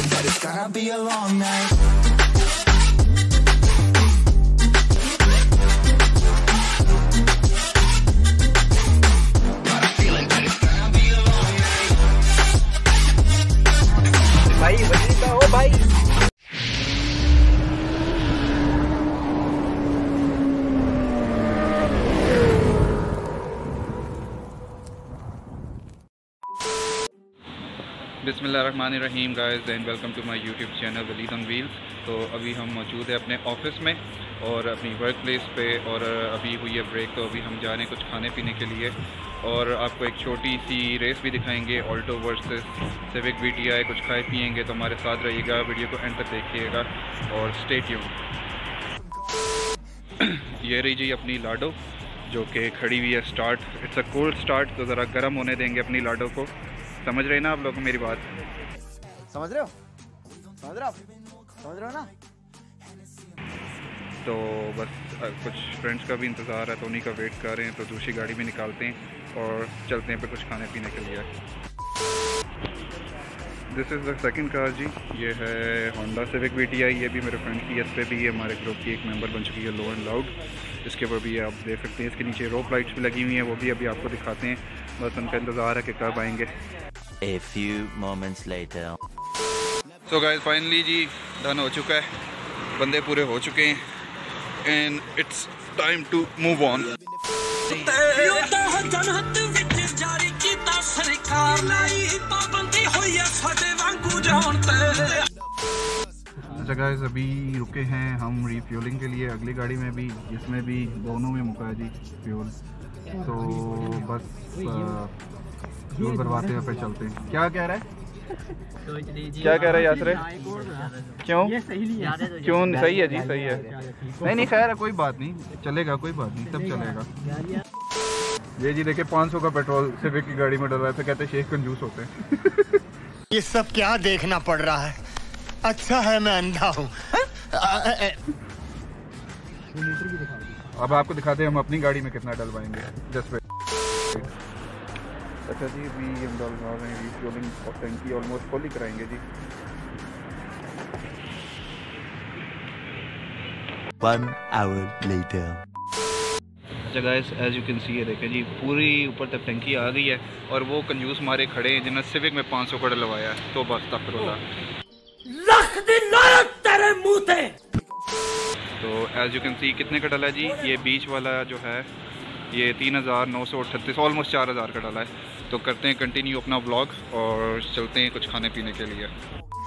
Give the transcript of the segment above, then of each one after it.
feeling that it's gonna be a long night. भाई बजरी का ओ भाई बिस्मिल्लाहिर्रहमानिर्रहीम guys and welcome to my YouTube channel Waleed on wheels. तो अभी हम मौजूद है अपने ऑफिस में और अपनी वर्क प्लेस पे और अभी हुई है ब्रेक, तो अभी हम जा रहे हैं कुछ खाने पीने के लिए और आपको एक छोटी सी रेस भी दिखाएंगे, ऑल्टो वर्सेस सिविक VTI। कुछ खाए पिएंगे तो हमारे साथ रहिएगा, वीडियो को एंड तक देखिएगा और स्टे ट्यून्ड। ये रही जी अपनी लाडो जो कि खड़ी हुई है start. It's a cold start, तो ज़रा गर्म होने देंगे अपनी लाडो को। समझ रहे ना आप लोग मेरी बात? समझ रहे हो ना? तो बस कुछ फ्रेंड्स का भी इंतज़ार है तो उन्हीं का वेट कर रहे हैं, तो दूसरी गाड़ी में निकालते हैं और चलते हैं पे कुछ खाने पीने के लिए। This is the second car जी, ये है होंडा सिविक VTI। ये भी मेरे फ्रेंड की, इस पर भी हमारे ग्रुप की एक मेंबर बन चुकी है, लो एंड लाउड। इसके ऊपर भी आप देख सकते हैं, इसके नीचे रोप लाइट्स भी लगी हुई हैं, वो भी अभी आपको दिखाते हैं। बस उनका इंतज़ार है कि कब आएंगे। A few moments later. So guys finally जी डन हो चुका है, बंदे पूरे हो चुके हैं and it's time to move on. अच्छा गाइस अभी रुके हैं हम रिफ्यूलिंग के लिए, अगली गाड़ी में भी, इसमें भी, दोनों में मुका है जी फ्यूल। तो बस फ्यूल भरवाते हैं फिर चलते हैं। क्या कह रहा है? क्या कह रहे हैं यासरे? क्यों क्यों? सही है जी, सही है। नहीं खैर कोई बात नहीं, चलेगा, कोई बात नहीं, सब चलेगा। ये जी देखिए 500 का पेट्रोल सिविक की गाड़ी में डल रहा है, फिर कहते हैं शेख कंजूस होते हैं। ये सब क्या देखना पड़ रहा है? अच्छा है मैं अंधा हूँ। अब आपको दिखाते हैं हम अपनी गाड़ी में कितना डलवाएंगे। Just wait. अच्छा जी अभी हम डलवा रहे हैं रिफ्यूलिंग और टंकी ऑलमोस्ट फुल ही कराएंगे जी। 1 hour later. अच्छा guys as you can see, ये देखें जी पूरी ऊपर तक टंकी आ गई है और वो कंजूस मारे खड़े हैं जिन्होंने सिविक में 500 का डलवाया है। तो बस तेरे मुंह पे। तो एज यू कैन सी कितने का डला जी? ये बीच वाला जो है ये 3938, ऑलमोस्ट 4000 का डला है। तो करते हैं कंटिन्यू अपना व्लॉग और चलते हैं कुछ खाने पीने के लिए।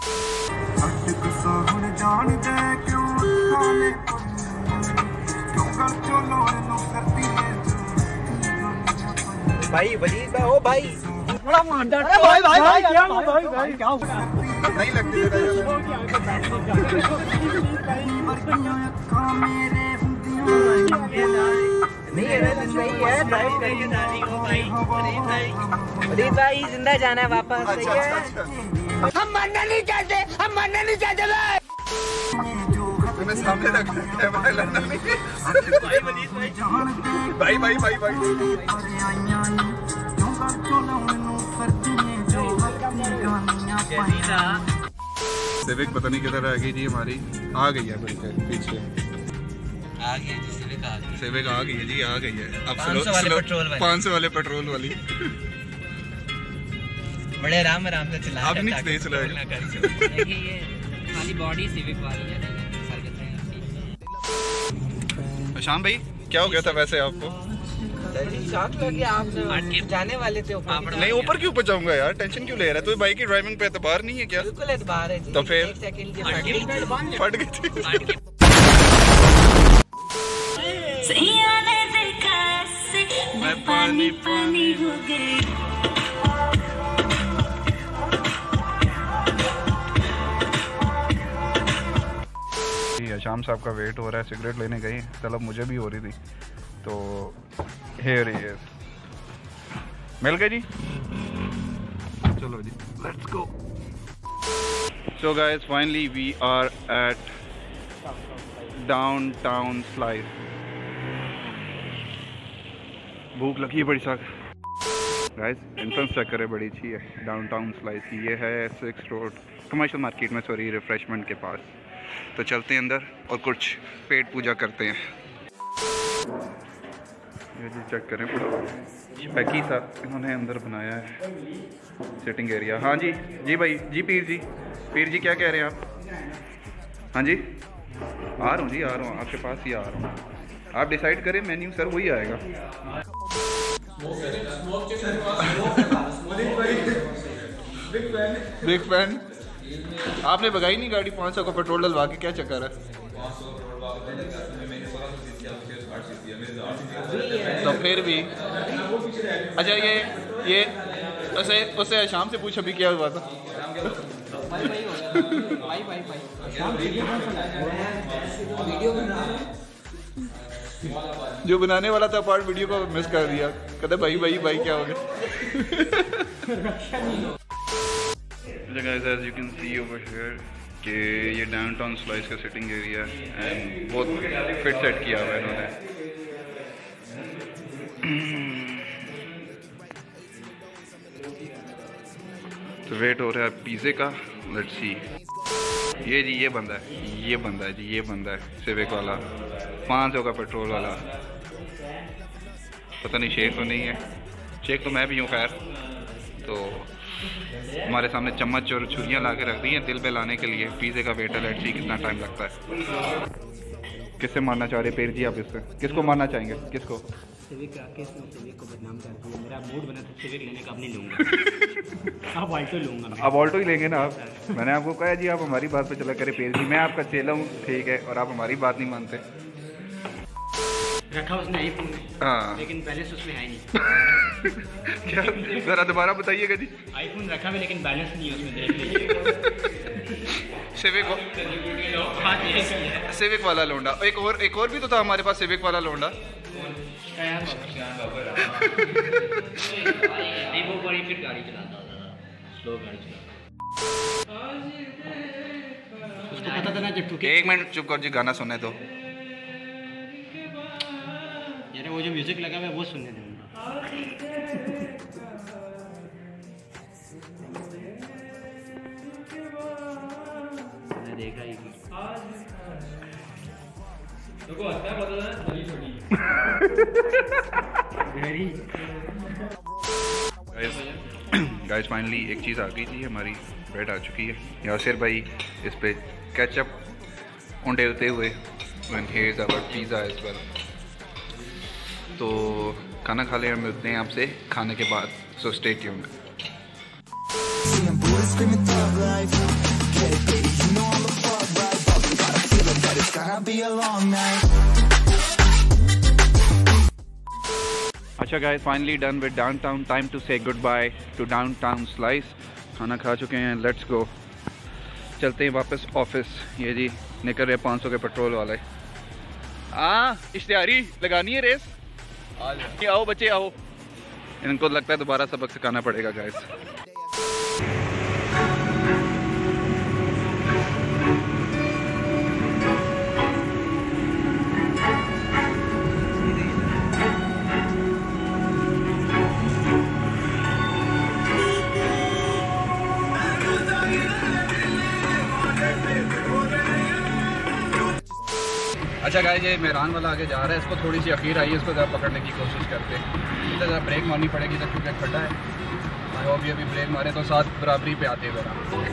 भाई बजरी का ओ भाई बड़ा मांडा। अरे भाई भाई भाई क्या हुआ? नहीं लगती भाई जिंदा जाना है वापस। हम मरना नहीं चाहते, हम मरना नहीं चाहते भाई। तुम्हें सामने रख कैमरा लड़ना नहीं। भाई भाई भाई भाई सिविक पता नहीं किधर आ गई जी हमारी। आ गई है बिल्कुल पीछे, आ गई जी सिविक आ गई। सिविक आ गई है जी, आ गई है। अब 500 वाले पेट्रोल वाली बड़े आराम से चला। अब नहीं तेज चलाएगा। ये खाली बॉडी सिविक वाली है। शाम भाई क्या हो गया था वैसे आपको? शॉक लगे, आप जाने वाले थे ऊपर। नहीं ऊपर क्यों ऊपर जाऊंगा यार, टेंशन क्यों ले रहा है? तो बाइक की ड्राइविंग पे एतबार नहीं है क्या? बिल्कुल एतबार है जी। तो फिर फट गई थी। मैं पानी पानी हो गई। शाम साहब का वेट हो रहा है, सिगरेट लेने गई, तलब मुझे भी हो रही थी तो हेयर ही मिल गए जी। चलो जी let's go. So guys finally we are at downtown slice. भूख लगी है बड़ी सख्त। गाइस एंट्रेंस चेक करें, बड़ी अच्छी है डाउनटाउन स्लाइस की। ये है 6 रोड कमर्शियल मार्केट में, सॉरी, रिफ्रेशमेंट के पास। तो चलते हैं अंदर और कुछ पेट पूजा करते हैं। ये जी चेक करें, पैकी सा इन्होंने अंदर बनाया है सिटिंग एरिया। हाँ जी जी भाई जी, पीर जी क्या कह रहे हैं आप? हाँ जी, आ रहा हूँ जी, आ रहा हूँ, आपके पास ही आ रहा हूँ। आप डिसाइड करें मेन्यू, सर वही आएगा। Big fan. आपने भगाई नहीं गाड़ी 500 का पेट्रोल डलवा के, क्या चक्कर है? तो फिर भी अच्छा, ये उससे शाम से पूछ अभी क्या हुआ था? जो बनाने वाला था पार्ट वीडियो को मिस कर दिया। कहते भाई क्या हो गया? Guys, as you can see over here कि ये डाउनटाउन स्लाइस का सिटिंग एरिया है एंड बहुत फिट सेट किया हुआ है इन्होंने। तो वेट हो रहा है पिज़्ज़े का, लेट्स सी। ये जी ये बंदा है जी, ये बंदा है सिविक वाला, 500 का पेट्रोल वाला। पता नहीं शेख तो नहीं है, शेख तो मैं भी हूँ खैर। तो हमारे सामने चम्मच और छुरियाँ ला के रख दी हैं दिल पे लाने के लिए। पिज़्ज़े का वेट है, लेट्स सी कितना टाइम लगता है। किससे मारना चाह रहे पेर जी आप? इससे किसको मारना चाहेंगे? किसको? सिविक को बदनाम कर दिया। मेरा मूड बना तो सिविक लेने का अब नहीं लूँगा। अब ऑल्टो लूँगा। अब ऑल्टो ही लेंगे ना आप? मैंने आपको कहा जी आप हमारी बात पे चला करें पेर जी, मैं आपका चेला हूँ ठीक है, और आप हमारी बात नहीं मानते। रखा उसने आईफोन में, हाँ, लेकिन बैलेंस उसमें है नहीं। क्या? जरा दोबारा बताइएगा जी। आईफोन रखा हुआ लेकिन बैलेंस नहीं है उसमें, देख लीजिए। सिविक वाला लोंडा, एक और भी तो था हमारे पास सिविक वाला लोंडा। वो बड़ी फिट गाड़ी चलाता था, स्लो गाड़ी चलाता। उसको पता था ना जब तू। एक मिनट चुप कर जी, गाना सुनने दो। यार वो जो म्यूजिक लगा हुआ है वो सुनने दो। देखा ही गाइस फाइनली एक चीज़ आ गई थी, हमारी ब्रेड आ चुकी है। यासिर भाई इस पे केचप उंडेलते हुए, and here is our pizza as well. तो खाना खा ले, हम मिलते हैं आपसे खाने के बाद, सो स्टे ट्यून्ड। अच्छा guys, finally done with downtown, time to say goodbye to downtown slice. खाना खा चुके हैं, लेट्स गो, चलते हैं वापस ऑफिस। ये जी निकल रहे 500 के पेट्रोल वाले। इश्तिहारी लगानी है रेस, आओ बच्चे आओ। इनको लगता है दोबारा सबक सिखाना पड़ेगा गाइस। अच्छा गाइस, ये मेहरान वाला आगे जा रहा है, इसको थोड़ी सी अखीर आई है, इसको ज़रा पकड़ने की कोशिश करते हैं। इधर ज़रा ब्रेक मारनी पड़ेगी इधर, क्योंकि खड्डा है। और अभी ब्रेक मारे तो साथ बराबरी पे आते ज़रा।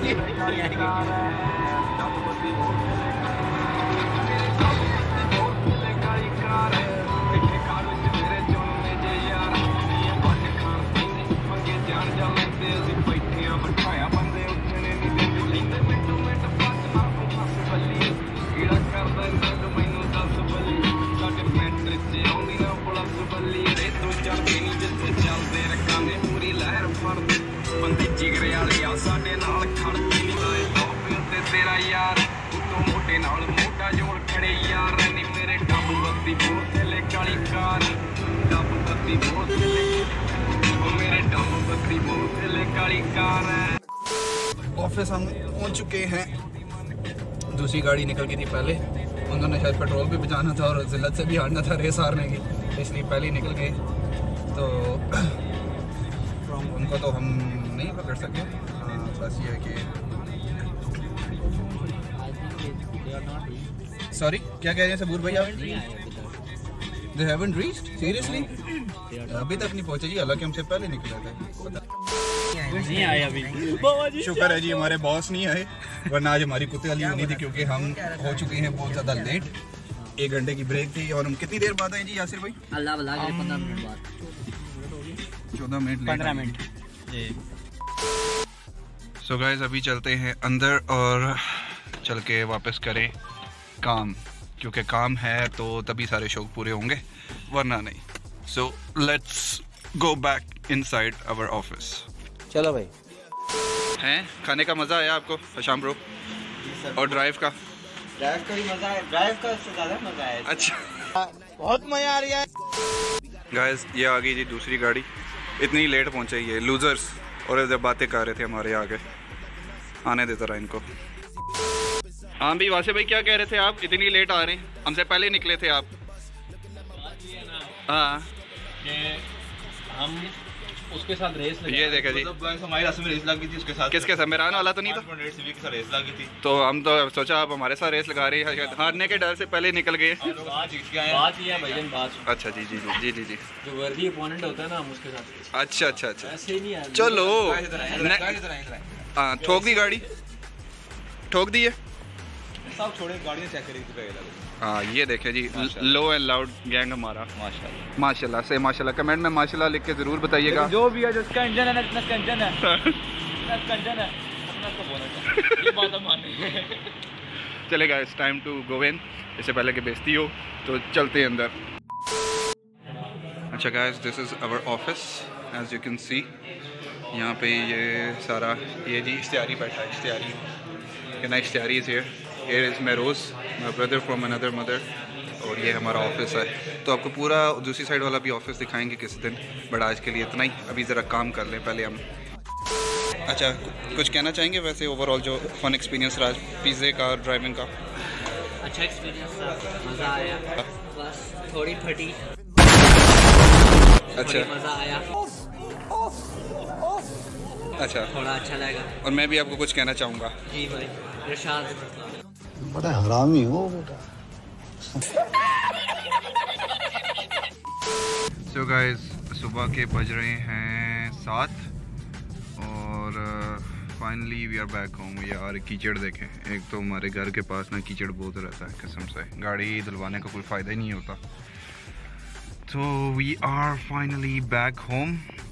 ऑफिस हम पहुंच चुके हैं। दूसरी गाड़ी निकल गई थी पहले, उन्होंने शायद पेट्रोल भी बचाना था और जिल्लत से भी हारना था रेस हारने की, इसलिए पहले ही निकल गए। तो उनको तो हम नहीं पकड़ सके। बस ये है कि सॉरी क्या कह रहे हैं सबूर भाई आप? They haven't reached? Seriously? अभी तक नहीं पहुंचे जी, हालांकि हमसे पहले निकला था। नहीं आए अभी। शुक्र है जी हमारे बॉस नहीं आए, वरना आज हमारी कुत्ते वाली होनी थी, क्योंकि हम हो चुके हैं बहुत ज़्यादा लेट। 1 घंटे की ब्रेक थी और हम कितनी देर बाद आए जी यासिर भाई? अल्लाह भला करे 15 मिनट बाद। 14 मिनट, 15 मिनट। सो गाइस अभी चलते हैं अंदर और चल के वापस करें काम, क्योंकि काम है तो तभी सारे शौक पूरे होंगे, वरना नहीं। So let's go back inside our office. चलो भाई। हैं खाने का मज़ा आया आपको शाम ब्रो? और ड्राइव का? ड्राइव का भी मजा है, ड्राइव का से ज्यादा मजा है। अच्छा बहुत मजा आ रहा है। गाइस ये आ गई जी दूसरी गाड़ी, इतनी लेट पहुंचे ये लूजर्स, और इधर बातें कर रहे थे हमारे आगे, आने देता रहा इनको। हाँ भी वासे भाई क्या कह रहे थे आप? इतनी लेट आ रहे हैं, हमसे पहले निकले थे आप। हाँ हम उसके साथ रेस लगे। ये देखे जी, हमारे रास्ते में रेस लगी थी उसके साथ। किसके साथ? मेरान वाला तो नहीं था? सिविक के साथ रेस लगी थी, तो हम तो सोचा आप हमारे साथ रेस लगा रही है, हारने के डर से पहले निकल गए। बात ये है भाईजान, बात अच्छा जी जी जी जी जी। जो वर्दी अपोनेंट होता है ना, हम उसके साथ। अच्छा अच्छा अच्छा, ऐसे ही नहीं है। चलो हाँ ठोक दी गाड़ी, ठोक दी है। सब छोड़े गाड़ियाँ चेक करेगी पहले। हाँ ये देखे जी, लो एंड लाउड गैंग हमारा। माशाल्लाह माशाल्लाह से माशाल्लाह। कमेंट में माशाल्लाह लिख के ज़रूर बताइएगा। जो भी है, जिसका इंजन है ना, जितना कंजन है, जितना कंजन है, अपना तो बोला ये बात हम मानेंगे। चलेगा, it's time to go in, इससे पहले कि बेइज्जती हो, तो चलते हैं अंदर। अच्छा guys, this is our office, as you can see. यहाँ पे ये सारा, ये जी इश्तियारी बैठा है, इश्तियारी कहना, Ishtiyari is here. Here is Meroz, my brother from another mother, और ये हमारा ऑफिस है। तो आपको पूरा दूसरी साइड वाला भी ऑफिस दिखाएंगे किसी दिन, बट आज के लिए इतना ही। अभी ज़रा काम कर लें पहले हम। अच्छा कुछ कहना चाहेंगे वैसे ओवरऑल जो फ़न एक्सपीरियंस रहा पिज़्ज़े का और ड्राइविंग का? अच्छा एक्सपीरियंस था, मज़ा आया, बस थोड़ी फटी। अच्छा मज़ा आया, अच्छा थोड़ा अच्छा लगा। और मैं भी आपको कुछ कहना चाहूँगा। जी भाई इरशाद। बड़ा हरामी हो बेटा। सो गाइस सुबह के बज रहे हैं 7 और finally we are back home. यार कीचड़ देखें, एक तो हमारे घर के पास ना कीचड़ बहुत रहता है कसम से, गाड़ी धुलवाने का कोई फ़ायदा ही नहीं होता। तो we are finally back home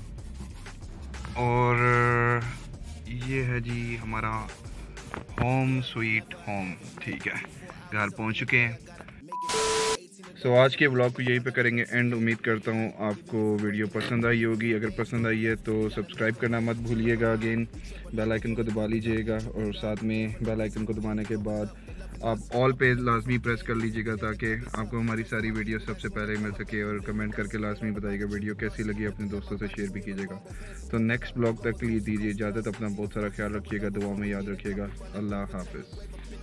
और ये है जी हमारा होम स्वीट होम। ठीक है, घर पहुंच चुके हैं। सो आज के ब्लॉग को यहीं पे करेंगे एंड। उम्मीद करता हूँ आपको वीडियो पसंद आई होगी। अगर पसंद आई है तो सब्सक्राइब करना मत भूलिएगा। अगेन बेल आइकन को दबा लीजिएगा और साथ में बेल आइकन को दबाने के बाद आप ऑल पे लाजमी प्रेस कर लीजिएगा ताकि आपको हमारी सारी वीडियो सबसे पहले मिल सके। और कमेंट करके लाजमी बताइएगा वीडियो कैसी लगी, अपने दोस्तों से शेयर भी कीजिएगा। तो नेक्स्ट ब्लॉग तक के लिए दीजिए इजाज़त। अपना बहुत सारा ख्याल रखिएगा, दुआ में याद रखिएगा। अल्लाह हाफिज़।